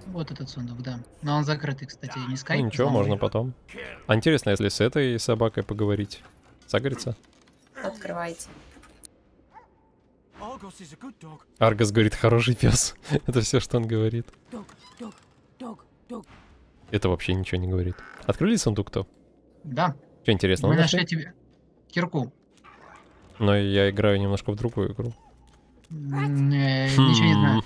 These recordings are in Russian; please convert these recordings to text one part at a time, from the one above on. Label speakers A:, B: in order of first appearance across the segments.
A: Вот этот сундук, да. Но он закрытый, кстати, не
B: Ну
A: скайп,
B: ничего, можно потом. А интересно, если с этой собакой поговорить? Сагрится?
C: Открывайте.
B: Аргос говорит, хороший пес. Это все, что он говорит. Это вообще ничего не говорит. Открыли сундук-то?
A: Да.
B: Что интересного
A: Мы
B: нашли?
A: нашли тебе кирку.
B: Но я играю немножко в другую игру.
A: Ничего не знаю.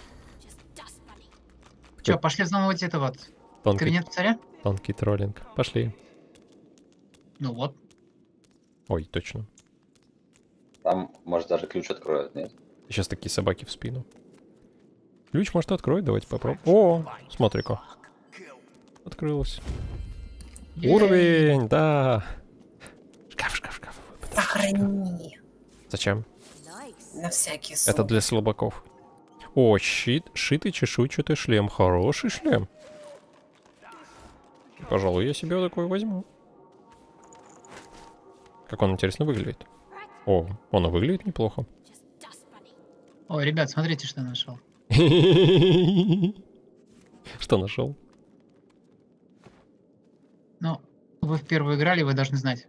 A: Че,
B: Как
A: пошли взломывать это вот.
B: Тонкий,
A: Кабинет царя?
B: тонкий троллинг. Пошли.
A: Ну вот.
B: Ой, точно.
D: Там, может, даже ключ откроют, нет?
B: Сейчас такие собаки в спину. Ключ, может, откроет? Давайте попробуем. О, смотри-ка. Открылось. Уровень, да. Шкаф, шкаф, шкаф.
C: Сохрани.
B: Зачем?
C: На всякий случай.
B: Это для слабаков. О, щит, шитый чешуйчатый шлем. Хороший шлем. Пожалуй, я себе такой возьму. Как он интересно выглядит. О, он и выглядит неплохо.
A: Ой, ребят, смотрите, что я нашел.
B: Что нашел?
A: Ну, вы в первую играли, вы должны знать.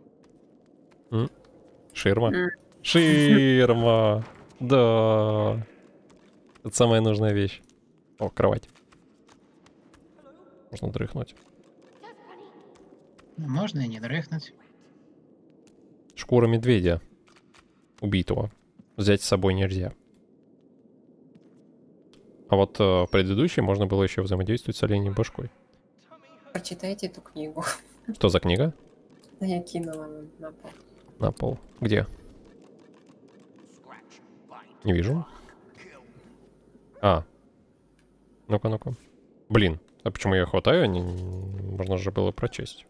B: Ширма. Ширма. Да. Это самая нужная вещь. О, кровать. Можно дрыхнуть.
A: Ну, можно и не дрыхнуть.
B: Шкура медведя. Убитого. Взять с собой нельзя. А вот предыдущий можно было еще взаимодействовать с оленей башкой.
C: Прочитайте эту книгу.
B: Что за книга?
C: Я кинула вам на пол.
B: На пол. Где? Не вижу. А. Ну-ка, ну-ка. Блин, а почему я хватаю? Можно же было прочесть.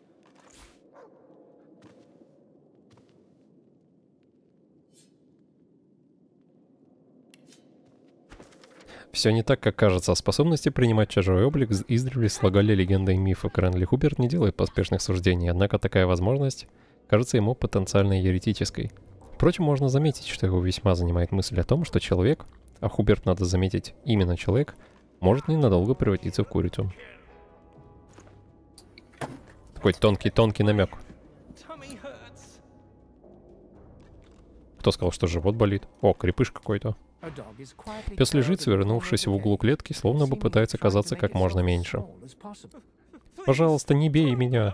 B: Все не так, как кажется. Способности принимать чужой облик издревле слагали легенды и мифы. Кренли Хуберт не делает поспешных суждений, однако такая возможность кажется ему потенциально еретической. Впрочем, можно заметить, что его весьма занимает мысль о том, что человек, а Хуберт, надо заметить, именно человек, может ненадолго превратиться в курицу. Такой тонкий намек. Кто сказал, что живот болит? О, крепыш какой-то. Пес лежит, свернувшись в углу клетки, словно бы пытается казаться как можно меньше. Пожалуйста, не бей меня.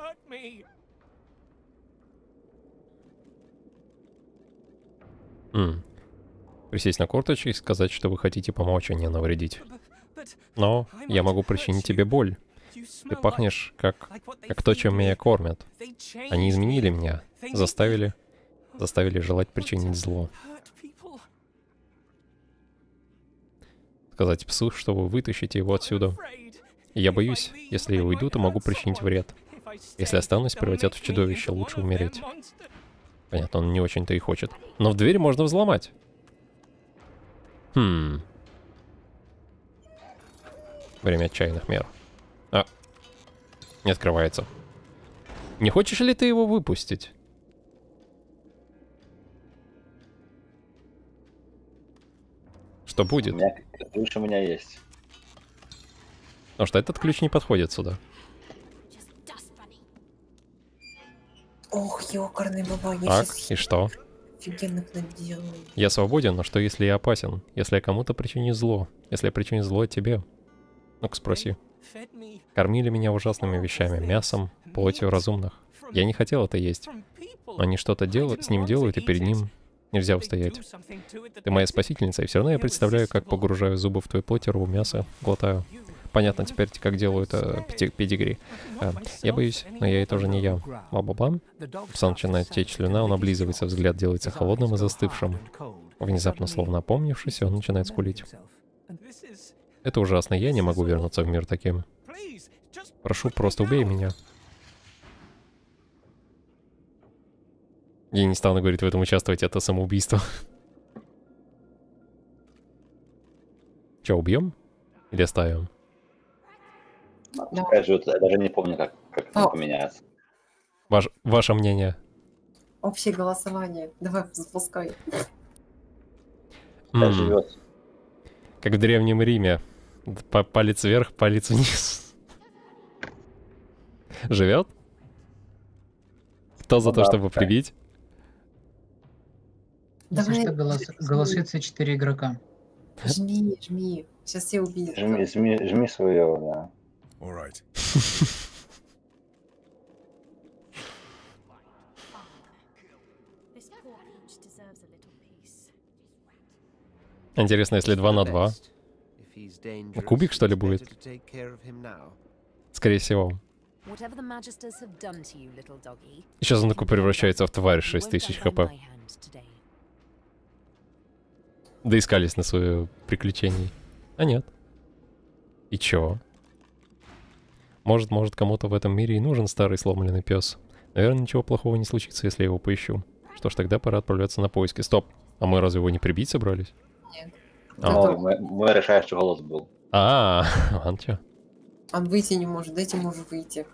B: Присесть на корточки и сказать, что вы хотите помочь, а не навредить. Но я могу причинить тебе боль. Ты пахнешь как то, чем меня кормят. Они изменили меня, заставили желать причинить зло. Сказать псу, что вы вытащите его отсюда. И я боюсь, если я уйду, то могу причинить вред. Если останусь, превратят в чудовище, лучше умереть. Понятно, он не очень-то и хочет. Но в дверь можно взломать. Время отчаянных мер. А, не открывается. Не хочешь ли ты его выпустить? Что будет?
D: Ключ у меня есть.
B: Потому что этот ключ не подходит сюда.
C: Ох, ёкарный баба, я
B: Так,
C: сейчас
B: и что?
C: офигенных наделаю.
B: Я свободен, но что если я опасен? Если я кому-то причиню зло? Если я причиню зло тебе? Ну-ка спроси. Кормили меня ужасными вещами, мясом, плотью разумных. Я не хотел это есть. Они что-то с ним делают, и перед ним нельзя устоять. Ты моя спасительница, и все равно я представляю, как погружаю зубы в твою плоть, рву мясо, глотаю. Понятно теперь, как делают педигри. Я боюсь, но я и тоже не я. Бла-бла-бла. Пса начинает течь слюна, он облизывается, взгляд делается холодным и застывшим. Внезапно, словно опомнившись, он начинает скулить. Это ужасно, я не могу вернуться в мир таким. Прошу, просто убей меня. Я не стану, говорить, в этом участвовать, это самоубийство. Че, убьем? Или оставим?
D: Опять же, я даже не помню, как это поменяется.
B: Ваше мнение?
C: Общее голосование. Давай, запускай.
D: Живет.
B: Как в Древнем Риме. Палец вверх, палец вниз. Живет? Кто за
D: Ну
B: то,
D: да,
B: чтобы
D: пускай.
B: прибить?
A: Если
C: Давай,
A: что, голосуется 4 игрока.
C: жми, жми. Сейчас все увидят.
D: Жми свое, да.
E: All right.
F: This poor peach deserves a little peace.
B: Интересно, если 2 на 2. Кубик, что ли, будет? Скорее всего.
F: Whatever the Magisters have done to you, little doggy,
B: Сейчас он такой превращается в тварь
F: you won't
B: 6000
F: die by
B: хп.
F: my hand today.
B: Доискались на свое приключение. А нет. И чё? Может, кому-то в этом мире и нужен старый сломленный пес. Наверное, ничего плохого не случится, если я его поищу. Что ж, тогда пора отправляться на поиски. Стоп! А мы разве его не прибить собрались?
C: Нет.
B: А,
D: Мой решающий голос был.
B: вон чё.
C: Он выйти не может, дайте ему уже выйти.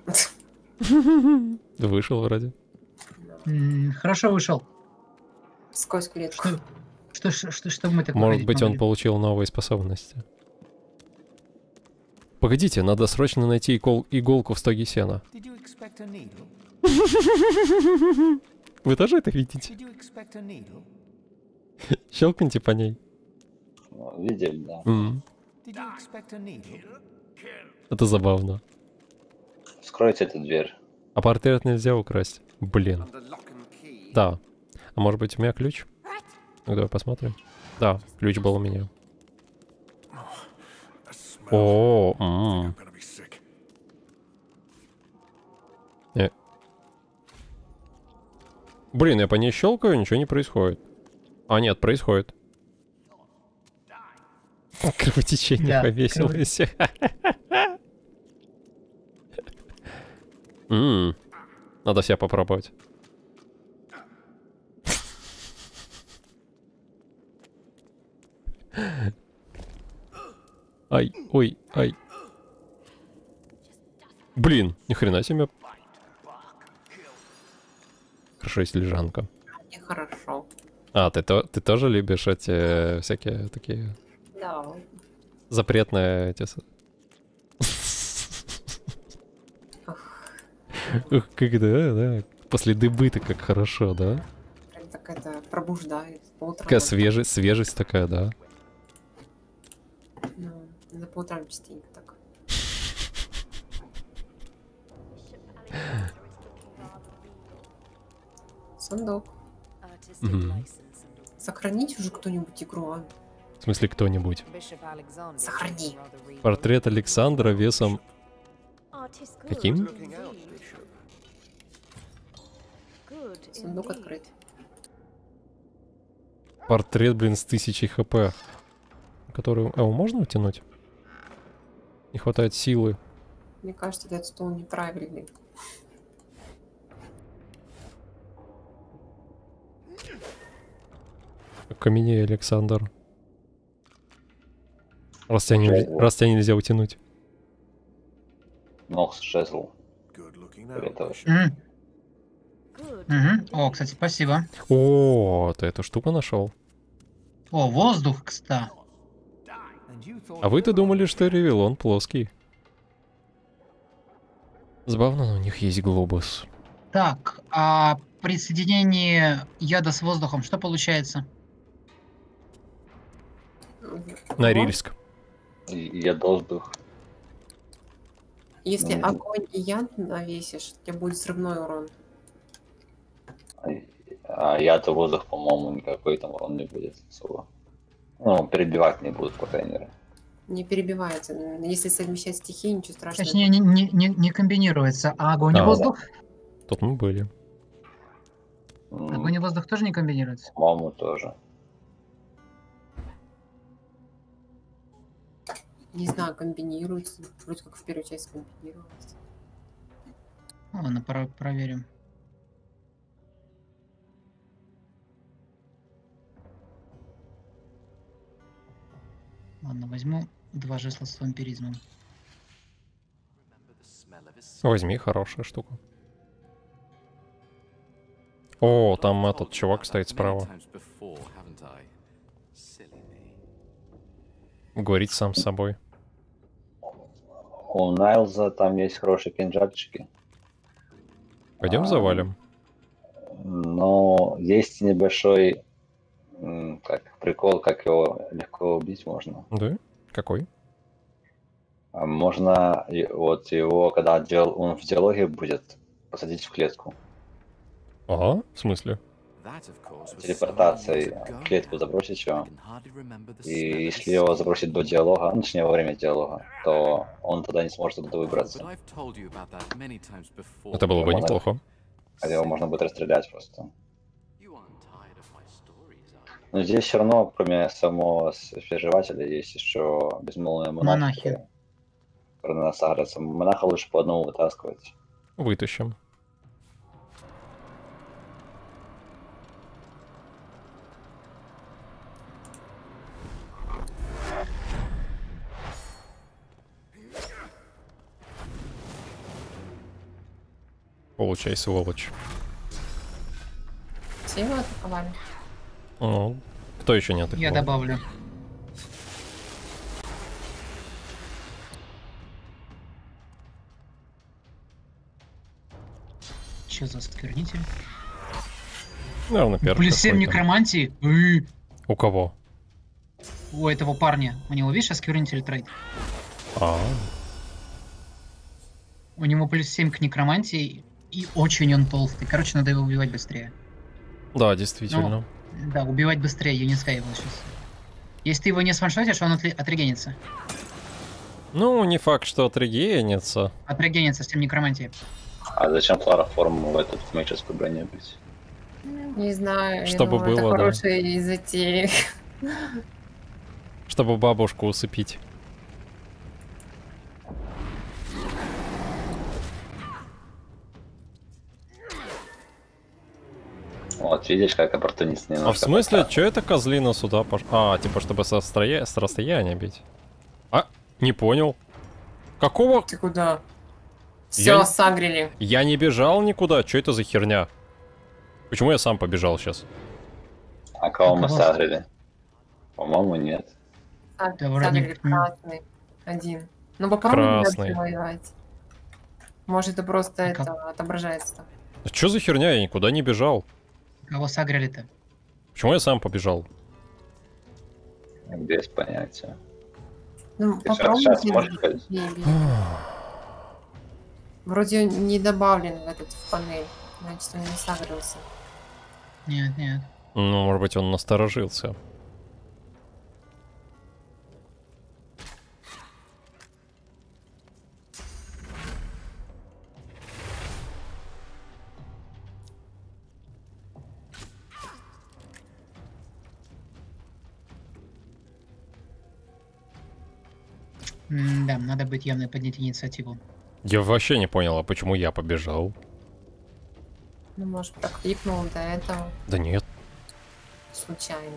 B: Вышел вроде.
A: Хорошо вышел.
C: Сквозь клетку.
A: Что мы так
B: Может
A: выходить
B: быть, он
A: могли?
B: получил новые способности. Погодите, надо срочно найти иголку в стоге сена.
G: Did you expect a needle?
B: Вы тоже это видите?
G: Did you expect a needle?
B: Щелкните по ней.
D: Ну, видели, да.
B: М,
G: Did you expect a needle?
B: Это забавно.
D: Вскройте эту дверь.
B: А портрет нельзя украсть. Блин. Да. А может быть, у меня ключ? Ну, давай посмотрим. Да, ключ был у меня. О,
E: I'm gonna be sick.
B: Блин, я по ней щелкаю, ничего не происходит. А, нет, происходит. Кровотечение
A: Да,
B: повесилось. Надо себя попробовать. Ай, ой, ай. Блин, ни хрена себе. Хорошо, есть лежанка.
C: Нехорошо.
B: А, ты тоже любишь эти всякие такие
C: Да.
B: запретные эти... Ух, как да. После дыбы-то как хорошо, да?
C: Прям так это пробуждает. По утрам.
B: Такая свежесть такая, да?
C: Ну, надо по утрам частенько так. Сундук.
F: Artistic
B: Mhm.
F: license and
C: Сохраните уже кто-нибудь игру, а?
B: В смысле, кто-нибудь.
F: Bishop Alexander.
C: Сохрани.
B: Портрет Александра весом...
F: Artist good
B: Каким?
F: indeed. Good
C: Сундук
F: indeed.
C: открыт.
B: Портрет, блин, с 1000 хп. Который... А его можно утянуть? Не хватает силы.
C: Мне кажется, этот стол неправильный.
B: Каменей Александр. Раз тебя нельзя утянуть.
D: Ног с жезл.
E: Good looking
D: Это
E: out.
A: М,
F: Good
A: мгм.
F: indeed.
A: О, кстати, спасибо.
B: О, ты эту штуку нашел.
A: О, воздух, кстати.
G: And you thought
B: А вы-то думали, что Ревелон плоский. Забавно, но у них есть глобус.
A: Так, а при соединении яда с воздухом что получается?
B: Норильск.
D: Я воздух.
C: Если
D: Ну,
C: огонь и яд навесишь, у тебя будет взрывной урон.
D: А я-то воздух, по-моему, никакой там урон не будет особо. Ну, перебивать не будут, по крайней мере.
C: Не перебивается. Если совмещать стихии, ничего страшного.
A: Точнее, не комбинируется. А огонь и
B: А,
A: воздух?
B: Тут мы были.
A: Огонь и воздух тоже не комбинируется?
D: По-моему, тоже.
C: Не знаю, комбинируется. Вроде как в первую часть комбинировалось.
A: Ладно, проверим. Ладно, возьму 2 жезла с вампиризмом.
B: Возьми, хорошая штука. О, там этот чувак стоит справа. Говорить сам с собой.
D: У Найлза там есть хорошие кинжальчики.
B: Пойдем завалим.
D: Но есть небольшой как прикол, как его легко убить можно.
B: Да? Какой?
D: Можно вот его, когда он в диалоге будет, посадить в клетку.
B: Ага, в смысле?
D: Телепортацией в клетку забросить его. И если его забросить до диалога, ну, точнее во время диалога, то он тогда не сможет оттуда выбраться.
B: Это было бы неплохо.
D: А его можно будет расстрелять просто. Но здесь все равно, кроме самого свежевателя, есть еще безмолвные монахи. Которые нас агрятся. Монаха лучше по одному вытаскивать.
B: Вытащим. Получай, сволочь.
C: Все его атаковали?
B: Ну, кто еще не атаковал?
A: Я добавлю. Че за осквернитель?
B: Наверное, первый.
A: Плюс 7 некромантии?
B: У кого?
A: У этого парня. У него, видишь, осквернитель трейд? У него плюс 7 к некромантии, и очень он толстый. Короче, надо его убивать быстрее.
B: Да, действительно.
A: Ну, да, убивать быстрее, Юниска его сейчас. Если ты его не сваншотишь, он отрегенится.
B: Ну, не факт, что отрегенится.
A: Отрегенится с тем некромантией.
D: А зачем хлороформу в этот магическую броню бить?
C: Не знаю,
B: Чтобы
C: я думаю,
B: было,
C: это
B: да.
C: хорошая затея.
B: Чтобы бабушку усыпить.
D: Вот, видишь, как оппортунист немножко.
B: А в смысле, что это козлина сюда пошла? А, типа, чтобы с расстояния бить. А, не понял. Какого?
C: Ты куда? Все,
B: Я-
C: сагрили.
B: Я не бежал никуда, что это за херня? Почему я сам побежал сейчас?
D: А кого мы
A: кого?
D: сагрили? По-моему, нет.
A: Да, вроде
C: Сагрили
A: нет.
C: красный. Один. Ну, попробуй
B: Красный.
C: воевать. Может, это просто
A: А как?
C: это отображается.
B: Что за херня? Я никуда не бежал.
A: Кого сагрили-то?
B: Почему я сам побежал?
D: Без понятия.
C: Ну,
D: Ты сейчас
C: попробуйте.
D: можешь ходить?
C: Вроде он не добавлен в этот в панель. Значит, он не сагрился.
A: Нет, нет.
B: Ну, может быть, он насторожился.
A: Да, надо быть явно поднять инициативу.
B: Я вообще не понял, а почему я побежал?
C: Ну, может, так кликнул до этого
B: Да нет.
C: случайно.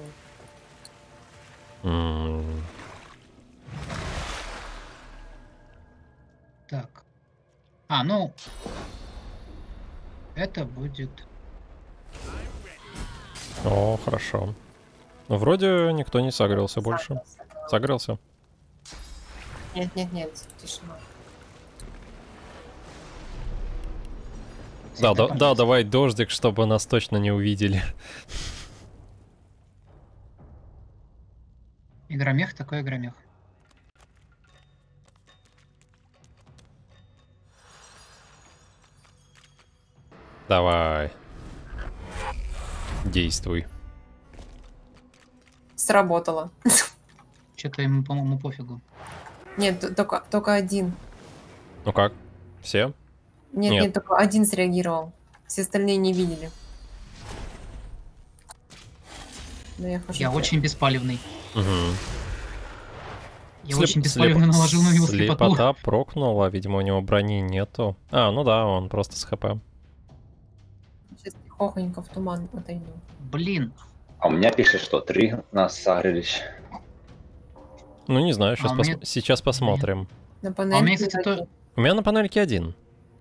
A: Так. А, ну... Это будет...
B: О, хорошо. Ну, вроде никто не согрелся больше. Согрелся?
C: Нет, нет, нет, тишина.
B: Да, да, давай дождик, чтобы нас точно не увидели.
A: Игромех такой игромех.
B: Давай. Действуй.
C: Сработало.
A: Что-то ему, по-моему, пофигу.
C: Нет, только один.
B: Ну как? Все?
C: Нет,
B: Нет.
C: нет, только один среагировал. Все остальные не видели. Но я хожу.
A: Я очень беспалевный.
B: Угу.
A: Я очень беспалевно наложил на него слепоту.
B: Слепота прокнула, видимо, у него брони нету. А, ну да, он просто с хп.
C: Сейчас тихохонько в туман отойду.
A: Блин.
D: А у меня пишет, что 3 нас сагрились.
B: Ну, не знаю, сейчас,
A: А у меня-
B: сейчас посмотрим.
C: На
A: А
C: панели.
A: у меня, кстати, то...
B: У меня на панельке один.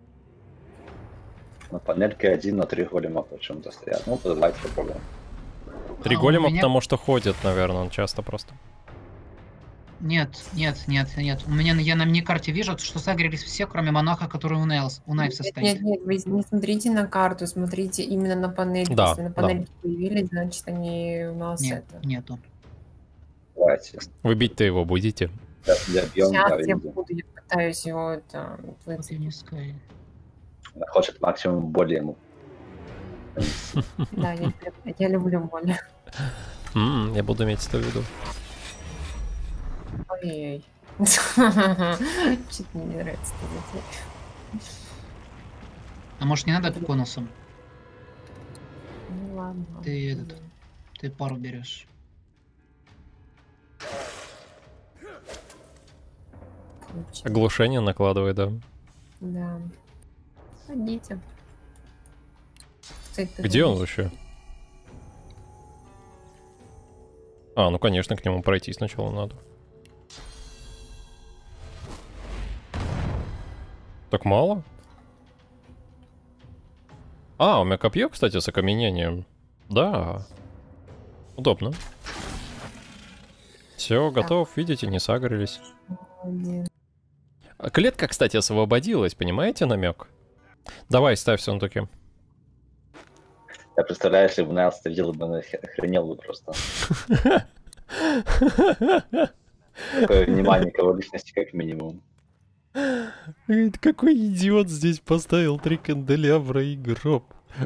D: На панельке 1 на 3 голема почему-то стоят. Ну, давайте попробуем.
B: 3
A: А у
B: голема,
A: меня-
B: потому что ходит, наверное, он часто просто.
A: Нет. У меня я на миникарте вижу, что сагрились все, кроме монаха, который у Найвса стоит.
C: Нет, вы не смотрите на карту, смотрите именно на панель.
B: Да,
C: Если на панели появились, значит они у нас
A: Нет,
C: это.
A: нету.
D: Давайте.
B: Вы бить-то его будете?
D: Сейчас добьем, да,
C: Сейчас я
D: видим.
C: буду, я пытаюсь его это
A: Вот
C: выцепить.
A: я не скажу.
D: Хочет максимум боли ему.
C: Да, я люблю боль.
B: Я буду иметь это в виду.
C: Ой-ой-ой. Чуть мне не нравится это.
A: А может не надо конусом?
C: Ну ладно.
A: Ты пару берешь.
C: Получи.
B: Оглушение накладывает, да.
C: Да. Ходите.
B: Где он вообще? А, ну конечно, к нему пройти сначала надо. Так мало? А, у меня копье, кстати, с окаменением. Да. Удобно. Все, готов. Видите, не сагрились. А клетка, кстати, освободилась, понимаете намек? Давай, ставь сундуки.
D: Я представляю, если бы Найлс это видел, бы он охренел бы просто. Такое внимание к его личности, как минимум.
B: Какой идиот здесь поставил 3 канделябра и гроб.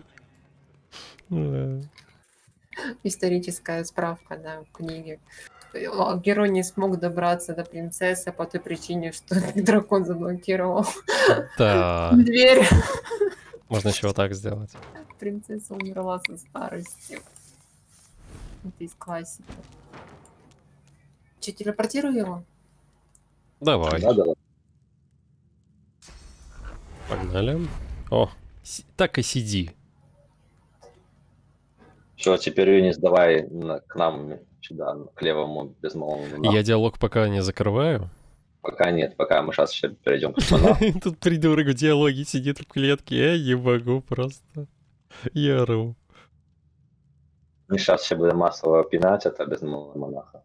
C: Историческая справка, да, в книге. Герой не смог добраться до принцессы по той причине, что дракон заблокировал
B: Да.
C: дверь.
B: Можно еще вот так сделать.
C: Принцесса умерла со старости. Это из классики. Че, телепортирую его?
B: Давай.
D: Надо.
B: Погнали. О, так и сиди.
D: Все, теперь Юнис, давай к нам сюда, к левому безмолвному.
B: Я диалог пока не закрываю.
D: Пока нет, пока мы сейчас еще перейдем к монаху.
B: Тут придурок в диалоге сидит в клетке. Я не могу просто. Я ору.
D: Мы сейчас все будем массово пинать это безмолвного монаха.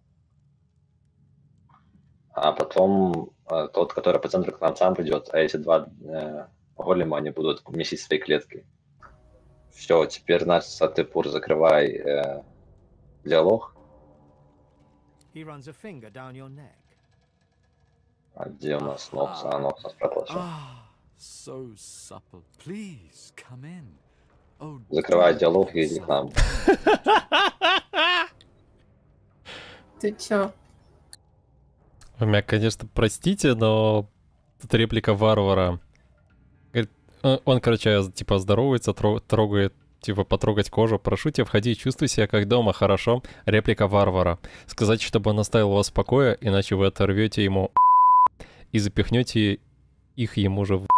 D: А потом тот, который по центру к нам сам придет, а эти два голема, они будут месить свои клетки. Все, теперь нас Сатепур закрывай диалог.
G: He runs a finger down your neck.
D: А где у нас Нокс? А, Нокс нас проплачет.
E: So supple. Please come in. Oh,
D: Закрывай диалог и иди к нам.
C: Ты чё?
B: Вы меня, конечно, простите, но тут реплика варвара. Говорит, он, короче, типа здоровается, трогает, типа потрогать кожу. Прошу тебя, входи, чувствуй себя как дома, хорошо? Реплика варвара. Сказать, чтобы он оставил вас в покое, иначе вы оторвете ему и запихнете их ему же в